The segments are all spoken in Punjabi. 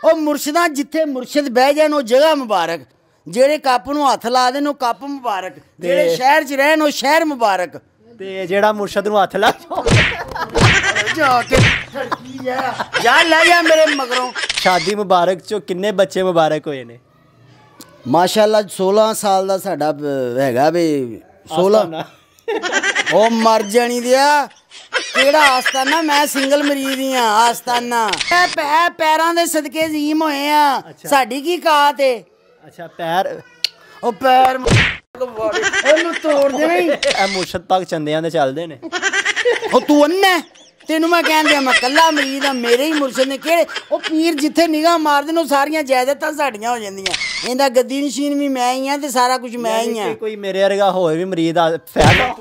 ਉਹ ਮੁਰਸ਼ਿਦਾਂ ਜਿੱਥੇ ਮੁਰਸ਼ਿਦ ਬਹਿ ਜਾਣ ਉਹ ਜਗ੍ਹਾ ਮੁਬਾਰਕ, ਜਿਹੜੇ ਕੱਪ ਨੂੰ ਹੱਥ ਲਾ ਦੇਣ ਉਹ ਕੱਪ ਮੁਬਾਰਕ, ਜਿਹੜੇ ਸ਼ਹਿਰ 'ਚ ਰਹਿਣ ਉਹ ਸ਼ਹਿਰ ਮੁਬਾਰਕ, ਤੇ ਜਿਹੜਾ ਮੁਰਸ਼ਿਦ ਨੂੰ ਹੱਥ ਲਾ ਜਾ ਕੇ ਜਾ ਲੈ ਜਾ ਮੇਰੇ ਮਗਰੋਂ। ਸ਼ਾਦੀ ਮੁਬਾਰਕ ਚੋਂ ਕਿੰਨੇ ਬੱਚੇ ਮੁਬਾਰਕ ਹੋਏ ਨੇ? ਮਾਸ਼ਾਅੱਲਾ 16 ਸਾਲ ਦਾ ਸਾਡਾ ਹੈਗਾ ਵੀ 16। ਉਹ ਮਰ ਜਾਣੀ ਦਿਆ ਕਿਹੜਾ ਆਸਤਾਨਾ, ਮੈਂ ਸਿੰਗਲ ਮਰੀਜ਼ ਹੀ ਹਾਂ। ਆਸਤਾਨਾ ਪੈਰਾਂ ਦੇ ਸਦਕੇ ਜ਼ੀਮ ਹੋਏ ਆ, ਸਾਡੀ ਕੀ ਕਾਤ ਏ। ਅੱਛਾ ਪੈਰ, ਉਹ ਪੈਰ ਉਹਨੂੰ ਤੋੜ ਦੇ ਨਹੀਂ। ਇਹ ਮੁਰਸ਼ਦ ਪਾਕ ਚੰਦਿਆਂ ਦੇ ਚੱਲਦੇ ਨੇ। ਉਹ ਤੂੰ ਅੰਨਾ, ਤੈਨੂੰ ਮੈਂ ਕਹਿੰਦੇ ਮੈਂ ਕੱਲਾ ਮਰੀਜ਼ ਆ, ਮੇਰੇ ਹੀ ਮੁਰਸ਼ਦ ਨੇ ਕਿਹੜੇ। ਉਹ ਪੀਰ ਜਿੱਥੇ ਨਿਗਾਹ ਮਾਰਦੇ ਨੇ ਉਹ ਸਾਰੀਆਂ ਜਾਇਦਾਦਾਂ ਸਾਡੀਆਂ ਹੋ ਜਾਂਦੀਆਂ। ਇਹਦਾ ਗੱਦੀ ਨਸ਼ੀਨ ਵੀ ਮੈਂ ਹੀ ਆ ਤੇ ਸਾਰਾ ਕੁਝ ਮੈਂ ਹੀ ਆ। ਕੋਈ ਮੇਰੇ ਵਰਗਾ ਹੋਏ ਵੀ ਮਰੀਜ਼ ਆ ਫੈਲ।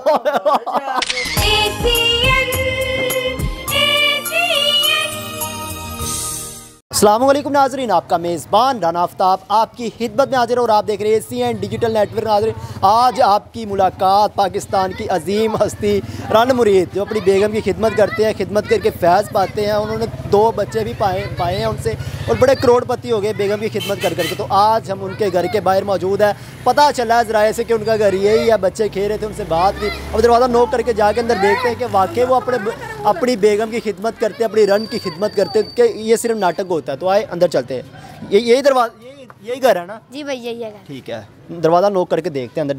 अस्सलामुअलैकुम नाज़रीन, आपका मेज़बान राना आफ्ताब आपकी खिदमत में हाजिर और आप देख रहे हैं ACN डिजिटल नेटवर्क। नाज़रीन आज आपकी मुलाकात पाकिस्तान की अजीम हस्ती रन मुरीद जो अपनी बेगम की खिदमत करते हैं, खिदमत करके फैज़ पाते हैं। उन्होंने 2 बच्चे भी पाए हैं उनसे और बड़े करोड़पति हो गए बेगम की खिदमत कर करके। तो आज हम उनके घर के बाहर मौजूद है। पता चला है ज़राए से कि उनका घर यही है, बच्चे खेल रहे थे, उनसे बात की। अब दरवाज़ा नोक करके जाके अंदर देखते हैं कि वाकई वो अपनी बेगम की खिदमत करते हैं, अपनी रन की खिदमत करते हैं कि ये सिर्फ नाटक होता है। तो आए अंदर चलते हैं। यही दरवाज़ा यही घर है ना? जी भैया यही है। ठीक है, दरवाज़ा नोक करके देखते हैं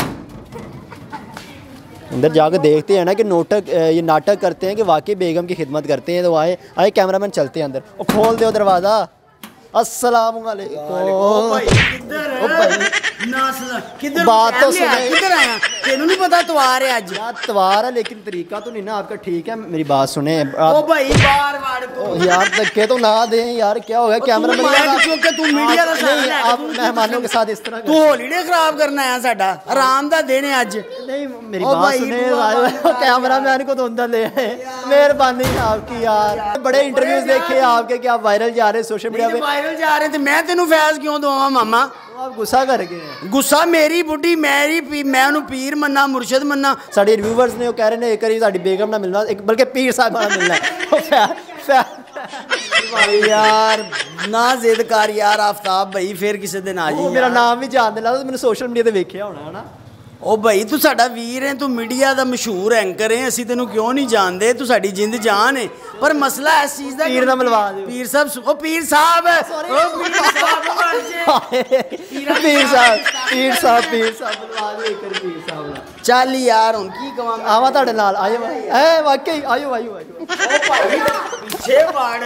अंदर जाके देखते हैं ना कि ये नाटक करते हैं कि वाकई बेगम की खिदमत करते हैं। तो आए कैमरामैन चलते हैं अंदर और खोल दो दरवाज़ा। अस्सलाम वालेकुम। बात तो सुने, किधर आया तेनू नहीं पता त्वार है आज? त्वार है लेकिन तरीका तो नहीं ना आपका ठीक है। मेरी बात सुने ओ भाई बार को यार धक्के तो ना दे यार, क्या हो गया? कैमरा तू मीडिया का साथ आप मेहमानों के साथ इस तरह तू हॉलीडे खराब करना है साडा, आराम दा दिन है आज। नहीं मेरी बात सुने, कैमरा मैन को तो अंदर ले आए, मेहरबानी आपकी यार। बड़े इंटरव्यूज देखे आपके कि आप वायरल जा रहे सोशल मीडिया पे, वायरल जा रहे थे। मैं तेनू फैज क्यों दूंगा मामा? आप गुस्सा कर गए? गुस्सा मेरी बुढ़ी मेरी मैं उन्हें पीर मन्ना मुर्शद मन्ना। साडे रिव्यूअर्स ने कह रहे ने एक बारी साडी बेगम ना मिलना, एक बल्कि पीर साहब ना मिलना है। यार ना जिद कर यार आफ्ताब भाई, फिर किसी दिन आ जाइए। मेरा नाम भी जान देना तो मैंने सोशल मीडिया ते वेखिया होना है ना। ओ भाई तू साडा वीर है, तू मीडिया का मशहूर एंकर है, असी तेनू क्यों नहीं जानते? तू साडी जिंद जान है। पर मसला इस चीज़ का पीर ना मिलवा दो। पीर साहब ओ पीर साहब मिलवा दो एक पीर साहब। चल यार हुन की कवां, आवा तुहाडे नाल आयो ए वाकई आयो आयो आयो। ओ भाई पीछे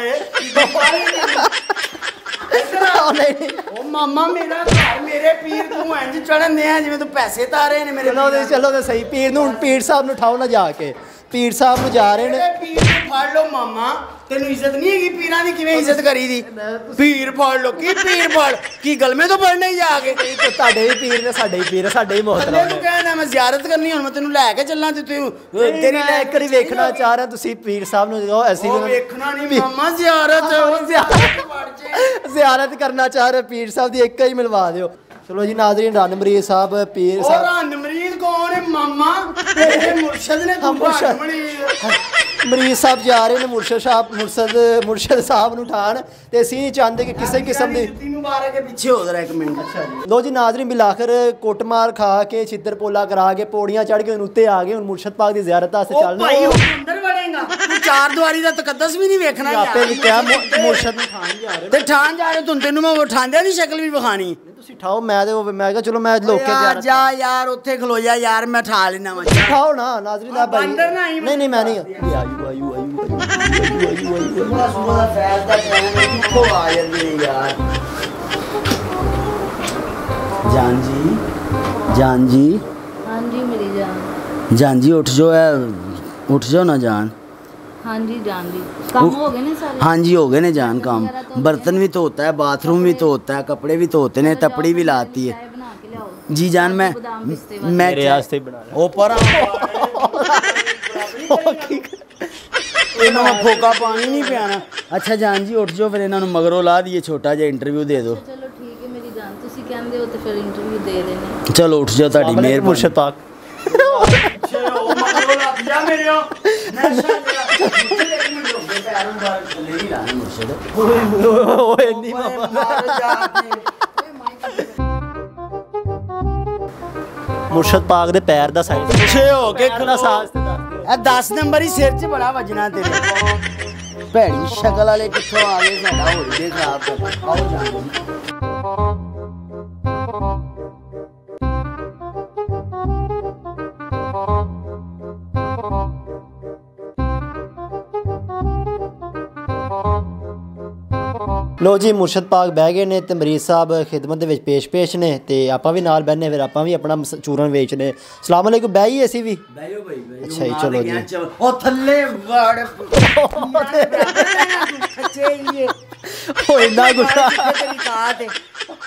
नहीं ओ मामा मेरा घर मेरे पीर तू इंज चढ़न दे जिवें तू पैसे तारे ने मेरे। चलो तो सही, पीर साहब नु उठाओ ना जाके, पीर साहब नु जा रहे ने। पीर फाड़ लो मामा, तेनू इज्जत नहीं है पीरां दी किवें इज्जत करी दी? पीर फाड़ लो की पीर फाड़ की गलमे तो पढ़ने ही जाके। तो साडे ही पीर ने, साडे ही पीर, साडे ही मोहतरम तू कहना मैं ज़ियारत करनी हुन मैं तेनू लेके चलना ते तू तेरी एक बारी देखना चाह रहा तुसी पीर साहब नु जाओ। ऐसी देखना नहीं मामा, ज़ियारत करना चाह रहे पीर साहब दी एक ही मिलवा दियो। चलो जी नाज़रीन, रन मुरीद साहब पीर साहब। रन मुरीद कौन है मामा? तेरे मुर्शद ने मरीज साहब जा रहे ने मुर्शद साहब नु ठाण ते असीं नहीं चाहते कि किसी किस्म दी मुबारक के पीछे हो जरा एक मिनट। अच्छा जी लो जी नाज़रीन, बिलाखिर कोटमार खा के छिद्र पोला करा के पौड़ियां चढ़ के उत्ते आ गए। हुन मुर्शद पाक दी ज़ियारत वास्ते चलना। भाई अंदर वड़ेगा तू चार दीवारी दा तकद्दस भी नहीं देखना यार। आपे भी क्या मुर्शद नु ठाण जा रहे ते ठाण जा रहे तुम, तेनू मैं वो ठांदे दी शक्ल भी विखानी। तुसी ठाओ, मैं कहा चलो मैं लोके ज़ियारत जा यार उत्थे खलो जा यार, मैं ठा लेना मैं। ठाओ ना नाज़रीन आप भाई। नहीं मैं नहीं जान जी जान जी। हाँ जी मेरी जान। जान जी उठ जाओ है, उठ जाओ ना जान। हाँ जी जान जी, काम हो गए ने सारे? हाँ जी हो गए ने जान काम। बर्तन भी धोता है, बाथरूम भी धोता है, कपड़े भी धोते ने, तपड़ी भी लाती है। जी जान मैं मेरे वास्ते बना ओ पर इन्होंने फोका पानी नहीं पियाना। अच्छा जान जी उठ जाओ, फिर इन्होंने मगरों ला दिए, छोटा जिहा इंटरव्यू दे दो। चलो ठीक है मेरी जान, तुसी कहंदे हो तो फिर इंटरव्यू दे देने। चलो उठ जाओ, ताड़ी मेहरबानी। मुर्शद पाक ਓਏ ਨਹੀਂ ਮੁਰਸ਼ਦ ਪਾਕ ਦੇ ਪੈਰ ਦਾ ਸਾਈਜ਼ ਪਿੱਛੇ ਹੋ ਕੇ ਦਾ ਸਾਜ਼ ਤੇ ਇਹ 10 ਨੰਬਰ ਹੀ ਸਿਰ 'ਚ ਬੜਾ ਵੱਜਣਾ ਤੇਰੇ ਭੈੜੀ ਸ਼ਕਲ ਵਾਲੇ ਕਿੱਥੋਂ ਆ ਗਏ ਸਾਡਾ ਹੋਲੀਡੇ ਖਰਾਬ ਕਰ ਆਓ ਜਾਂਦੇ ਲੋ ਜੀ ਮੁਰਸ਼ਦ ਪਾਕ ਬਹਿ ਗਏ ਨੇ ਤੇ ਮਰੀਜ਼ ਸਾਹਿਬ ਖਿਦਮਤ ਦੇ ਵਿੱਚ ਪੇਸ਼ ਨੇ ਤੇ ਆਪਾਂ ਵੀ ਨਾਲ ਬਹਿਨੇ ਫਿਰ ਆਪਾਂ ਵੀ ਆਪਣਾ ਚੂਰਨ ਵੇਚਨੇ। ਸਲਾਮ ਅਲੈਕੁਮ ਬਹਿਈਏ ਅਸੀਂ ਵੀ ਬੈਠੋ ਭਾਈ ਬੈਠੋ ਅੱਛਾ ਜੀ ਚਲੋ ਜੀ ਉਹ ਥੱਲੇ ਵੜ ਖੱਚੇ ਹੀ ਉਹ ਇੰਨਾ ਗੁੱਸਾ ਤੇਰੀ ਕਾਟ ਹੈ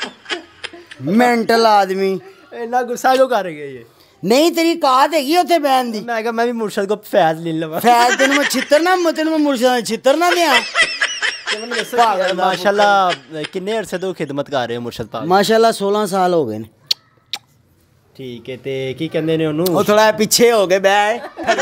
ਮੈਂਟਲ ਆਦਮੀ ਇੰਨਾ ਗੁੱਸਾ ਕਿਉਂ ਕਰ ਗਏ ਇਹ ਨਹੀਂ ਤੇਰੀ ਕਾਟ ਹੈਗੀ ਉੱਥੇ ਬੈਨ ਦੀ ਮੈਂ ਕਿਹਾ ਮੈਂ ਵੀ ਮੁਰਸ਼ਦ ਕੋ ਫੈਜ਼ ਲੈ ਲਵਾਂ ਫੈਜ਼ ਤੈਨੂੰ ਮੈਂ ਛਿੱਤਰ ਨਾ ਤੈਨੂੰ ਮੈਂ ਮੁਰਸ਼ਦ ਛਿੱਤਰ ਨਾ ਦਿਆਂ ਮਾਸ਼ਾਅੱਲਾ ਕਿੰਨੇ ਅਰਸੇ ਤੋਂ ਖਿਦਮਤ ਕਰ ਰਹੇ ਹੋ ਮੁਰਸ਼ਦ ਪਾਕ ਮਾਸ਼ਾਅੱਲਾ 16 ਸਾਲ ਹੋ ਗਏ ਨੇ ਠੀਕ ਹੈ ਤੇ ਕੀ ਕਹਿੰਦੇ ਨੇ ਉਹਨੂੰ ਉਹ ਥੋੜਾ ਪਿੱਛੇ ਹੋ ਗਏ ਬੈ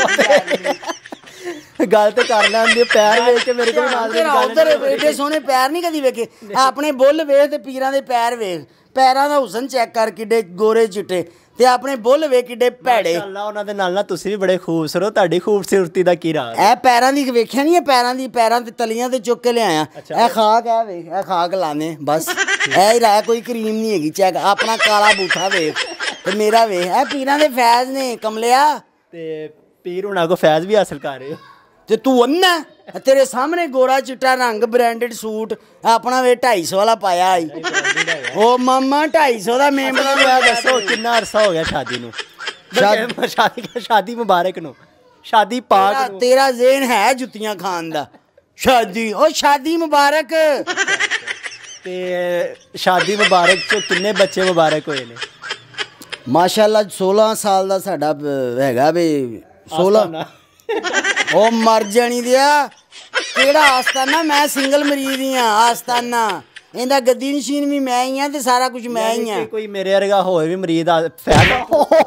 ਗੱਲ ਤੇ ਕਰ ਲੈਂਦੇ ਪੈਰ ਵੇਖ ਕੇ ਮੇਰੇ ਕੋਲ ਨਾਲ ਤੇਰਾ ਉਧਰ ਏਡੇ ਸੋਹਣੇ ਪੈਰ ਨਹੀਂ ਕਦੀ ਵੇਖੇ ਆਪਣੇ ਬੁੱਲ ਵੇਖ ਤੇ ਪੀਰਾਂ ਦੇ ਪੈਰ ਵੇਖ ਪੈਰਾਂ ਦਾ ਹੁਸਨ ਚੈੱਕ ਕਰ ਕਿੱਡੇ ਗੋਰੇ ਚਿੱਟੇ ਤੇ ਆਪਣੇ ਬੁੱਲ ਵੇਖ ਕਿੱਡੇ ਭੈੜੇ ਮਾਸ਼ਾਅੱਲਾ ਉਹਨਾਂ ਦੇ ਨਾਲ ਨਾ ਤੁਸੀਂ ਵੀ ਬੜੇ ਖੂਬਸੂਰਤ ਹੋ ਤੁਹਾਡੀ ਖੂਬਸੂਰਤੀ ਦਾ ਕੀ ਰਾਜ਼ ਇਹ ਪੈਰਾਂ ਦੀ ਵੇਖਿਆ ਨਹੀਂ ਇਹ ਪੈਰਾਂ ਤੇ ਤਲੀਆਂ ਤੇ ਚੁੱਕ ਕੇ ਲਿਆਇਆ ਇਹ ਖਾਕ ਹੈ ਵੇਖ ਇਹ ਖਾਕ ਲਾਣੇ ਬਸ ਇਹ ਹੀ ਰਾਹ ਕੋਈ ਕਰੀਮ ਨਹੀਂ ਹੈਗੀ ਚੈੱਕ ਆਪਣਾ ਕਾਲਾ ਬੂਠਾ ਵੇਖ ਤੇ ਮੇਰਾ ਵੇਖ ਇਹ ਪੀਰਾਂ ਦੇ ਫੈਜ਼ ਨੇ ਕਮਲਿਆ ਤੇ ਪੀਰ ਹੁਣਾਂ ਕੋ ਫੈਜ਼ ਵੀ ਹਾਸਲ ਕਰ ਰਹੇ ਹੋ ਤੇ ਤੂੰ ਅੰਨਾ ਤੇਰੇ ਸਾਹਮਣੇ ਗੋਰਾ ਚਿੱਟਾ ਰੰਗ ਬ੍ਰਾਂਡਡ ਸੂਟ ਆਪਣਾ ਵੇ 250 ਵਾਲਾ ਪਾਇਆ ਆਈ ਉਹ ਮਾਮਾ 250 ਦਾ ਮੈਂਬਰ ਮੈਂ ਦੱਸੋ ਕਿੰਨਾ ਅਰਸਾ ਹੋ ਗਿਆ ਸ਼ਾਦੀ ਨੂੰ ਸ਼ਾਦੀ ਮੁਬਾਰਕ ਨੂੰ ਸ਼ਾਦੀ ਪਾਕ ਨੂੰ ਤੇਰਾ ਜ਼ੇਨ ਹੈ ਜੁੱਤੀਆਂ ਖਾਨ ਦਾ ਸ਼ਾਦੀ ਉਹ ਸ਼ਾਦੀ ਮੁਬਾਰਕ ਤੇ ਸ਼ਾਦੀ ਮੁਬਾਰਕ ਚ ਕਿੰਨੇ ਬੱਚੇ ਮੁਬਾਰਕ ਹੋਏ ਨੇ ਮਾਸ਼ਾਅੱਲਾ 16 ਸਾਲ ਦਾ ਸਾਡਾ ਹੈਗਾ ਵੇ 16 ਉਹ ਮਰ ਜਾਣੀ ਦਿਆ ਕਿਹੜਾ ਆਸਤਾਨਾ ਮੈਂ ਸਿੰਗਲ ਮਰੀਜ਼ ਹੀ ਆ ਆਸਤਾਨਾ ਇਹਦਾ ਗੱਦੀ ਨਸ਼ੀਨ ਵੀ ਮੈਂ ਹੀ ਆ ਤੇ ਸਾਰਾ ਕੁਝ ਮੈਂ ਹੀ ਆ ਕੋਈ ਮੇਰੇ ਵਰਗਾ ਹੋਏ ਵੀ ਮਰੀਜ਼ ਦਾ ਫੈਲ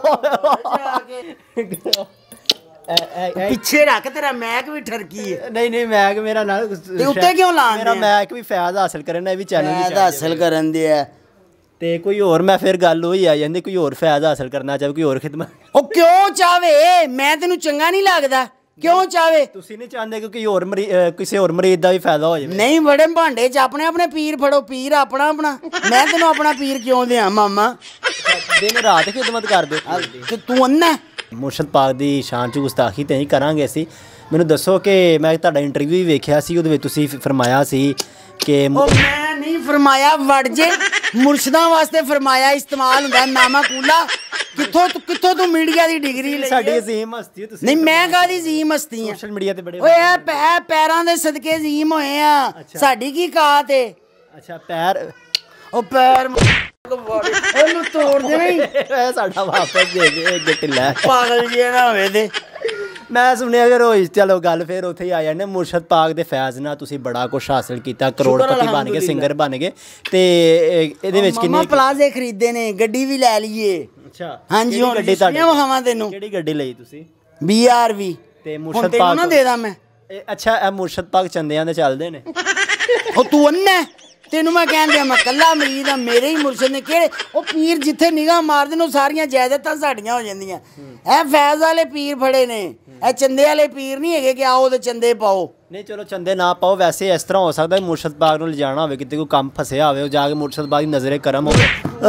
ਪਿੱਛੇ ਰੱਖ ਤੇਰਾ ਮੈਕ ਵੀ ਠਰਕੀ ਹੈ ਨਹੀਂ ਮੈਕ ਮੇਰਾ ਨਾਲ ਤੇ ਉੱਤੇ ਕਿਉਂ ਲਾਉਂਦੇ ਮੇਰਾ ਮੈਕ ਵੀ ਫੈਜ਼ ਹਾਸਲ ਕਰਨ ਇਹ ਵੀ ਚੈਨਲ ਫੈਜ਼ ਹਾਸਲ ਕਰਨ ਦੇ ਆ ਤੇ ਕੋਈ ਹੋਰ ਮੈਂ ਫਿਰ ਗੱਲ ਹੋਈ ਆ ਜਾਂਦੀ ਕੋਈ ਹੋਰ ਫੈਜ਼ ਹਾਸਲ ਕਰਨਾ ਚਾਹੇ ਕੋਈ ਹੋਰ ਖਿਦਮਤ ਉਹ ਕਿਉਂ ਚਾਵੇ ਮੈਂ ਤੈਨੂੰ ਚੰਗਾ ਨਹੀਂ ਲੱਗਦਾ ਕਿਉਂ ਚਾਵੇ ਤੁਸੀਂ ਨਹੀਂ ਚਾਹੁੰਦੇ ਕਿ ਕੋਈ ਹੋਰ ਕਿਸੇ ਹੋਰ ਮਰੀਜ਼ ਦਾ ਵੀ ਫਾਇਦਾ ਹੋ ਜਾਵੇ ਨਹੀਂ ਬੜੇ ਭਾਂਡੇ 'ਚ ਆਪਣੇ ਪੀਰ ਫੜੋ ਪੀਰ ਆਪਣਾ ਮੈਂ ਤੈਨੂੰ ਆਪਣਾ ਪੀਰ ਕਿਉਂ ਦਿਆਂ ਮਾਮਾ ਦਿਨ ਰਾਤ ਖਿਦਮਤ ਕਰਦੇ ਤੇ ਤੂੰ ਅੰਨਾ ਮੁਰਸ਼ਦ ਪਾਕ ਦੀ ਸ਼ਾਨ 'ਚ ਗੁਸਤਾਖੀ ਤੇ ਨਹੀਂ ਕਰਾਂਗੇ ਅਸੀਂ ਮੈਨੂੰ ਦੱਸੋ ਕਿ ਮੈਂ ਤੁਹਾਡਾ ਇੰਟਰਵਿਊ ਵੀ ਵੇਖਿਆ ਸੀ ਉਹਦੇ ਵਿੱਚ ਤੁਸੀਂ ਫਰਮਾਇਆ ਸੀ ਕਿ ਉਹ ਮੈਂ ਨਹੀਂ ਫਰਮਾਇਆ ਵੜ ਜੇ ਮੁਰਸ਼ਦਾਂ ਵਾਸਤੇ ਫਰਮਾਇਆ ਇਸਤੇਮਾਲ ਹੁੰਦਾ ਨਾਮਾ ਕੂਲਾ ਕਿੱਥੋਂ ਤੂੰ ਮੀਡੀਆ ਦੀ ਡਿਗਰੀ ਲਈ ਸਾਡੀ ਅਜ਼ੀਮ ਹਸਤੀ ਤੁਸੀਂ ਨਹੀਂ ਮੈਂ ਕਾਹਦੀ ਅਜ਼ੀਮ ਹਸਤੀ ਆ ਸੋਸ਼ਲ ਮੀਡੀਆ ਤੇ ਬੜੇ ਓਏ ਇਹ ਪੈਰਾਂ ਦੇ ਸਦਕੇ ਅਜ਼ੀਮ ਹੋਏ ਆ ਸਾਡੀ ਕੀ ਕਾਤ ਏ ਅੱਛਾ ਪੈਰ ਉਹ ਪੈਰ ਉਹਨੂੰ ਤੋੜ ਦੇ ਨਹੀਂ ਇਹ ਸਾਡਾ ਵਾਪਸ ਦੇ ਦੇ ਗਿੱਟਲਾ ਪਾਗਲ ਜੇ ਨਾ ਹੋਵੇ ਤੇ ਮੈਂ ਸੁਣਿਆ ਕਿ ਰੋਜ਼ ਚਲੋ ਗੱਲ ਫਿਰ ਉੱਥੇ ਹੀ ਆ ਜਾਂਦੇ ਮੁਰਸ਼ਦ ਪਾਕ ਦੇ ਫੈਜ਼ ਨਾਲ ਤੁਸੀਂ ਬੜਾ ਕੁਝ ਹਾਸਲ ਕੀਤਾ ਕਰੋੜਪਤੀ ਬਣ ਗਏ ਸਿੰਗਰ ਬਣ ਗਏ ਤੇ ਇਹਦੇ ਵਿੱਚ ਕਿੰਨੇ ਪਲਾਜ਼ੇ ਖਰੀਦੇ ਨੇ ਗੱਡੀ ਵੀ ਲੈ ਲਈਏ ਅੱਛਾ ਹਾਂਜੀ ਹੁਣ ਗੱਡੀ ਤੁਹਾਡੀ ਵਹਾਵਾਂ ਤੈਨੂੰ ਕਿਹੜੀ ਗੱਡੀ ਲਈ ਤੁਸੀਂ BRV ਤੇ ਮੁਰਸ਼ਦ ਪਾਕ ਨਾ ਦੇ ਦਾਂ ਮੈਂ ਅੱਛਾ ਇਹ ਮੁਰਸ਼ਦ ਪਾਕ ਚੰਦਿਆਂ ਦੇ ਚੱਲਦੇ ਨੇ ਉਹ ਤੂੰ ਅੰਨਾ ਤੈਨੂੰ ਮੈਂ ਕਹਿੰਦੇ ਮੈਂ ਕੱਲਾ ਮਰੀਜ਼ ਆ ਮੇਰੇ ਹੀ ਮੁਰਸ਼ਦ ਨੇ ਕਿਹੜੇ ਉਹ ਪੀਰ ਜਿੱਥੇ ਨਿਗਾਹ ਮਾਰਦੇ ਨੇ ਉਹ ਸਾਰੀਆਂ ਜਾਇਦਾਦਾਂ ਸਾਡੀਆਂ ਹੋ ਜਾਂਦੀਆਂ ਇਹ ਫੈਜ਼ ਵਾਲੇ ਪੀਰ ਫੜੇ ਨੇ ਇਹ ਚੰਦੇ ਵਾਲੇ ਪੀਰ ਨਹੀਂ ਹੈਗੇ ਕਿ ਆਓ ਤੇ ਚੰਦੇ ਪਾਓ ਨਹੀਂ ਚਲੋ ਚੰਦੇ ਨਾ ਪਾਓ ਵੈਸੇ ਇਸ ਤਰ੍ਹਾਂ ਹੋ ਸਕਦਾ ਮੁਰਸ਼ਦ ਪਾਕ ਨੂੰ ਲਿਜਾਣਾ ਹੋਵੇ ਕਿਤੇ ਕੋਈ ਕੰਮ ਫਸਿਆ ਹੋਵੇ ਉਹ ਜਾ ਕੇ ਮੁਰਸ਼ਦ ਪਾਕ ਦੀ ਨਜ਼ਰੇ ਕਰਮ ਹੋਵੇ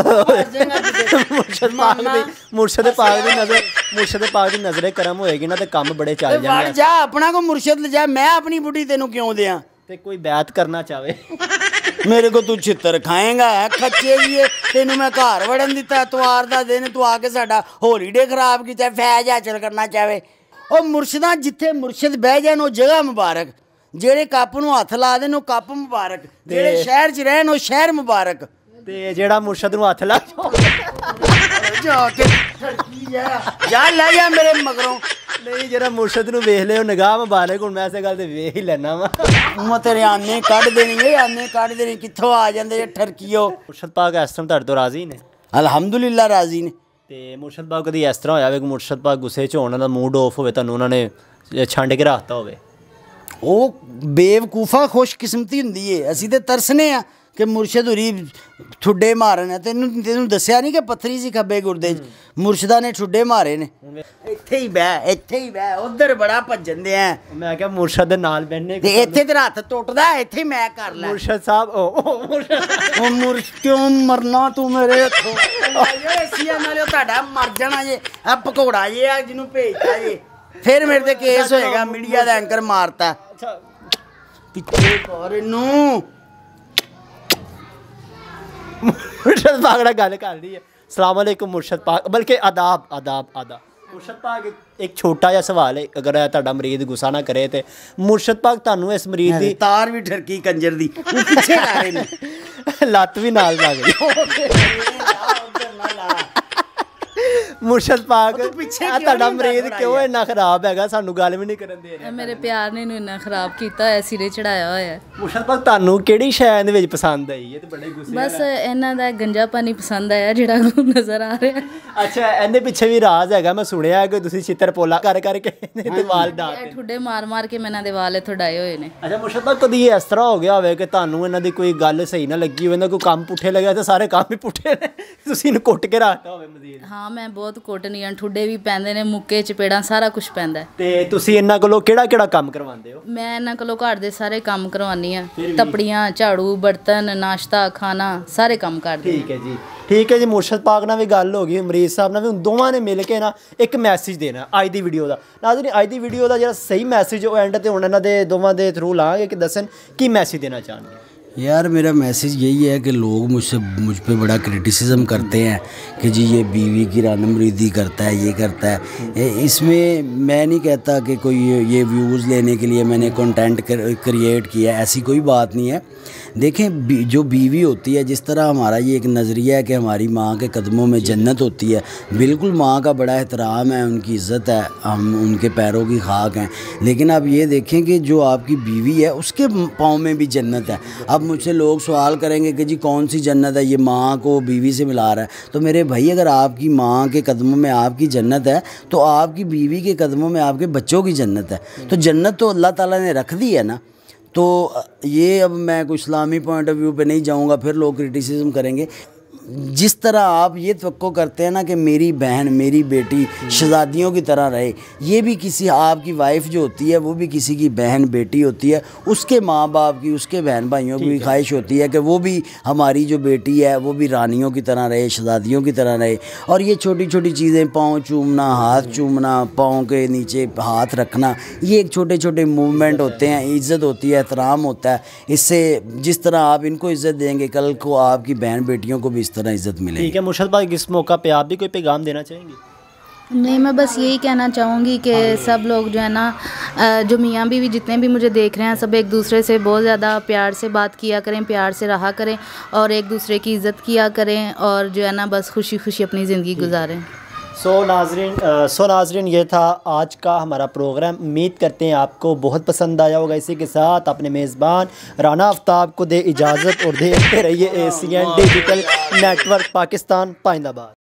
ਮੁਰਸ਼ਦ ਪਾਕ ਦੀ ਨਜ਼ਰੇ ਕਰਮ ਹੋਏਗੀ ਨਾ ਤੇ ਕੰਮ ਬੜੇ ਚੱਲ ਜਾਣਗੇ ਜਾ ਆਪਣਾ ਕੋ ਮੁਰਸ਼ਦ ਲਿਜਾ ਮੈਂ ਆਪਣੀ ਬੁੱਢੀ ਤੈਨੂੰ ਕਿਉਂ ਦਿਆਂ ਤੇ ਕੋਈ ਬੈਤ ਕਰਨਾ ਚਾਵੇ ਮੇਰੇ ਕੋ ਤੂੰ ਛਿੱਤਰ ਖਾਏਗਾ ਖੱਚੇ ਜੀ ਤੈਨੂੰ ਮੈਂ ਘਰ ਵੜਨ ਦਿੱਤਾ ਤਵਾਰ ਦਾ ਦਿਨ ਤੂੰ ਆ ਕੇ ਸਾਡਾ ਹੋਲੀਡੇ ਖਰਾਬ ਕੀਤਾ ਫੈਜ਼ ਹਾਸਲ ਕਰਨਾ ਚਾਹਵੇ ਉਹ ਮੁਰਸ਼ਦਾਂ ਜਿੱਥੇ ਮੁਰਸ਼ਦ ਬਹਿ ਜਾਣ ਉਹ ਜਗ੍ਹਾ ਮੁਬਾਰਕ ਜਿਹੜੇ ਕੱਪ ਨੂੰ ਹੱਥ ਲਾ ਦੇਣ ਉਹ ਕੱਪ ਮੁਬਾਰਕ ਜਿਹੜੇ ਸ਼ਹਿਰ 'ਚ ਰਹਿਣ ਉਹ ਸ਼ਹਿਰ ਮੁਬਾਰਕ ਤੇ ਜਿਹੜਾ ਮੁਰਸ਼ਦ ਨੂੰ ਹੱਥ ਲਾ ਜਾ ਕੇ ਜਾ ਲੈ ਜਾ ਮੇਰੇ ਮਗਰੋਂ ਨਹੀਂ ਜਿਹੜਾ ਮੁਰਸ਼ਦ ਨੂੰ ਵੇਖ ਲਿਓ ਨਿਗਾਹ ਮੁਬਾਰਕ ਹੁਣ ਮੈਂ ਇਸੇ ਗੱਲ ਤੇ ਵੇਖ ਹੀ ਲੈਣਾ ਵਾ ਮੈਂ ਤੇਰੇ ਆਨੇ ਕੱਢ ਦੇਣੀ ਕਿੱਥੋਂ ਆ ਜਾਂਦੇ ਠਰਕੀਓ ਮੁਰਸ਼ਦ ਪਾਕ ਇਸ ਤਰ੍ਹਾਂ ਤੁਹਾਡੇ ਤੋਂ ਰਾਜ਼ੀ ਨੇ ਅਲਹਮਦੁਲਿਲਾ ਰਾਜ਼ੀ ਨੇ ਤੇ ਮੁਰਸ਼ਦ ਪਾਕ ਕਦੀ ਇਸ ਤਰ੍ਹਾਂ ਹੋਇਆ ਹੋਵੇ ਕਿ ਮੁਰਸ਼ਦ ਪਾਕ ਗੁੱਸੇ 'ਚ ਹੋਣ ਦਾ ਮੂਡ ਆਫ ਹੋਵੇ ਤੁਹਾਨੂੰ ਉਹਨਾਂ ਨੇ ਛੰਡ ਕੇ ਰੱਖਤਾ ਹੋਵੇ ਉਹ ਬੇਵਕੂਫਾ ਖੁਸ਼ਕਿਸਮਤੀ ਹੁੰਦੀ ਏ। ਅਸੀਂ ਤੇ ਤਰਸਨੇ ਆ ਕਿ ਮੁਰਸ਼ਦ ਹੁਰੀ ਠੁੱਡੇ ਮਾਰਨ। ਤੈਨੂੰ ਦੱਸਿਆ ਨਹੀਂ ਕਿ ਪੱਥਰੀ ਸੀ ਖੱਬੇ ਗੁਰਦੇ 'ਚ, ਮੁਰਸ਼ਦਾਂ ਨੇ ਠੁੱਡੇ ਮਾਰੇ ਨੇ। ਇੱਥੇ ਹੀ ਬਹਿ ਉਧਰ ਬੜਾ ਭੱਜਣ ਦੇ ਆ। ਮੈਂ ਕਿਹਾ ਮੁਰਸ਼ਦ ਦੇ ਨਾਲ ਬਹਿਨੇ ਤੇ ਇੱਥੇ ਤੇਰਾ ਹੱਥ ਟੁੱਟਦਾ, ਇੱਥੇ ਮੈਂ ਕਰ ਲੈ। ਮੁਰਸ਼ਦ ਸਾਹਿਬ ਉਹ ਮੁਰਸ਼ ਕਿਉਂ ਮਰਨਾ ਤੂੰ ਮੇਰੇ ਹੱਥੋਂ? ਏਸੀਆ ਨਾਲੇ ਤੁਹਾਡਾ ਮਰ ਜਾਣਾ ਜੇ। ਆ ਪਕੌੜਾ ਜੇ ਆ ਜਿਹਨੂੰ ਭੇਜਤਾ ਜੇ, ਫਿਰ ਮੇਰੇ ਤੇ ਕੇਸ ਹੋਏਗਾ। ਮੀਡੀਆ ਦਾ ਐਂਕਰ ਮਾਰਤਾ। ਪਿੱਛੇ ਕਰ ਇਹਨੂੰ। मुर्शद पाक ना गल कर रही है। अस्सलाम वालेकुम मुर्शद पाक, बल्कि आदाब आदाब आदाब। मुर्शद पाक एक छोटा जिहा सवाल है, अगर तुहाडा मरीद गुस्सा ना करे तो मुर्शद पाक तुहानू इस मरीद दी तार भी ठरकी कंजर दी पिछे ला रहे ने, लत्त भी नाल लग गई। मुर्शद पाक ਤੁਹਾਡਾ ਮਰੀਜ਼ ਕਿਉਂ ਇੰਨਾ ਖਰਾਬ ਹੈਗਾ, ਸਾਨੂੰ ਗੱਲ ਵੀ ਨਹੀਂ ਕਰਨ ਦੇ ਰਿਹਾ। ਮੇਰੇ ਪਿਆਰ ਨੇ ਇਹਨੂੰ ਇੰਨਾ ਖਰਾਬ ਕੀਤਾ ਹੋਇਆ, ਸਿਰੇ ਚੜਾਇਆ ਹੋਇਆ। ਮੁਰਸ਼ਦ ਪਾਕ ਤੁਹਾਨੂੰ ਕਿਹੜੀ ਸ਼ੈ ਦੇ ਵਿੱਚ ਪਸੰਦ ਆਈ? ਇਹ ਤੇ ਬੜੇ ਗੁੱਸੇ ਬਸ ਇਹਨਾਂ ਦਾ ਗੰਜਾ ਪਾਣੀ ਪਸੰਦ ਆਇਆ ਜਿਹੜਾ ਨਜ਼ਰ ਆ ਰਿਹਾ। ਅੱਛਾ, ਇਹਦੇ ਪਿੱਛੇ ਵੀ ਰਾਜ਼ ਹੈਗਾ। ਮੈਂ ਸੁਣਿਆ ਕਿ ਤੁਸੀਂ ਚਿੱਤਰ ਪੋਲਾ ਕਰ ਕਰਕੇ ਤੇ ਵਾਲ ਡਾਟੇ, ਠੁੱਡੇ ਮਾਰ ਕੇ ਮੈਂ ਇਹਨਾਂ ਦੇ ਵਾਲ ਇੱਥੋਂ ਡਾਏ ਹੋਏ ਨੇ। ਅੱਛਾ ਮੁਰਸ਼ਦ ਪਾਕ, ਕਦੀ ਇਸ ਤਰ੍ਹਾਂ ਹੋ ਗਿਆ ਹੋਵੇ ਕਿ ਤੁਹਾਨੂੰ ਇਹਨਾਂ ਦੀ ਕੋਈ ਗੱਲ ਸਹੀ ਨਾ ਲੱਗੀ ਹੋਵੇ, ਕੋਈ ਕੰਮ ਪੁੱਠੇ ਲੱਗਿਆ ਤੇ ਸਾਰੇ ਕੰਮ ਹੀ ਪੁੱਠੇ ਨੇ, ਤੁਸੀਂ ਇਹਨੂੰ ਕੁੱਟ ਕੇ ਰੱਖਤਾ ਹੋਵੇ ਮਜ਼ੀਦ? ਹਾਂ, ਮੈਂ ਬਹੁਤ ਕੁੱਟਨੀ ਆ। ਠੁੱਡੇ ਵੀ ਪੈਂਦੇ ਨੇ, ਮੁੱਕੇ ਚਪੇੜਾਂ, ਸਾਰਾ ਕੁਝ ਪੈਂਦਾ। ਤੇ ਤੁਸੀਂ ਇਹਨਾਂ ਕੋਲੋਂ ਕਿਹੜਾ ਕੰਮ ਕਰਵਾਉਂਦੇ ਹੋ? ਮੈਂ ਇਹਨਾਂ ਕੋਲੋਂ ਘਰ ਦੇ ਸਾਰੇ ਕੰਮ ਕਰਵਾਉਂਦੀ ਆ। ਤਪੜੀਆਂ, ਝਾੜੂ, ਬਰਤਨ, ਨਾਸ਼ਤਾ, ਖਾਣਾ, ਸਾਰੇ ਕੰਮ ਕਰਦੀ। ਠੀਕ ਹੈ ਜੀ, ਠੀਕ ਹੈ ਜੀ। ਮੁਰਸ਼ਦ ਪਾਕ ਨਾਲ ਵੀ ਗੱਲ ਹੋ ਗਈ, ਮਰੀਜ਼ ਸਾਹਿਬ ਨਾਲ ਵੀ। ਦੋਵਾਂ ਨੇ ਮਿਲ ਕੇ ਨਾ ਇੱਕ ਮੈਸੇਜ ਦੇਣਾ ਅੱਜ ਦੀ ਵੀਡੀਓ ਦਾ। ਨਾਜ਼ਰੀਨ, ਅੱਜ ਦੀ ਵੀਡੀਓ ਦਾ ਜਿਹੜਾ ਸਹੀ ਮੈਸੇਜ ਉਹ ਐਂਡ ਤੇ ਹੁਣ ਇਹਨਾਂ ਦੇ ਦੋਵਾਂ ਦੇ ਥਰੂ ਲਾਂਗੇ ਕਿ ਦੱਸਣ ਕੀ ਮੈਸੇਜ देना चाहेंगे। यार मेरा मैसेज यही है कि लोग मुझ पे बड़ा क्रिटिसिज्म करते हैं कि जी ये बीवी की रानमरीदी करता है, ये करता है। इसमें मैं नहीं कहता कि कोई ये व्यूज़ लेने के लिए मैंने कंटेंट क्रिएट किया, ऐसी कोई बात नहीं है। देखें, जो बीवी होती है, जिस तरह हमारा ये एक नज़रिया है कि हमारी माँ के कदमों में जन्नत होती है, बिल्कुल माँ का बड़ा एहतराम है, उनकी इज़्ज़त है, हम उनके पैरों की खाक हैं। लेकिन आप ये देखें कि जो आपकी बीवी है उसके पाँव में भी जन्नत है। अब मुझसे लोग सवाल करेंगे कि जी कौन सी जन्नत है, ये माँ को बीवी से मिला रहा है। तो मेरे भाई, अगर आपकी माँ के कदमों में आपकी जन्नत है तो आपकी बीवी के कदमों में आपके बच्चों की जन्नत है। तो जन्नत तो अल्लाह ताला ने रख दी है ना। तो ये अब मैं कोई इस्लामी पॉइंट ऑफ व्यू पे नहीं जाऊँगा, फिर लोग क्रिटिसिज्म करेंगे। जिस तरह आप ये तवक्को करते हैं ना कि मेरी बहन, मेरी बेटी शहज़ादियों की तरह रहे, ये भी किसी आपकी वाइफ जो होती है वो भी किसी की बहन बेटी होती है। उसके माँ बाप की, उसके बहन भाइयों की ख्वाहिश होती है कि वो भी हमारी जो बेटी है वो भी रानियों की तरह रहे, शहज़ादियों की तरह रहे। और ये छोटी छोटी चीज़ें, पाँव चूमना, हाथ चूमना, पाँव के नीचे हाथ रखना, ये एक छोटे छोटे मूवमेंट होते हैं, इज़्ज़त होती है, एहतराम होता है। इससे जिस तरह आप इनको इज़्ज़त देंगे, कल को आपकी बहन बेटियों को भी इस तरह इज्जत मिलेगी। ठीक है मुर्शद भाई, इस मौका पे आप भी कोई पैगाम देना चाहेंगे? नहीं, मैं बस यही कहना चाहूँगी कि सब लोग जो है ना, जो मियाँ बीवी जितने भी मुझे देख रहे हैं, सब एक दूसरे से बहुत ज़्यादा प्यार से बात किया करें, प्यार से रहा करें और एक दूसरे की इज़्ज़त किया करें और जो है ना बस खुशी खुशी अपनी ज़िंदगी गुजारें। सो नाजरीन, ये था आज का हमारा प्रोग्राम। उम्मीद करते हैं आपको बहुत पसंद आया होगा। इसी के साथ अपने मेज़बान राना आफ्ताब को दे इजाज़त और देखते रहिए ACN डिजिटल नेटवर्क पाकिस्तान पाइंदाबाद।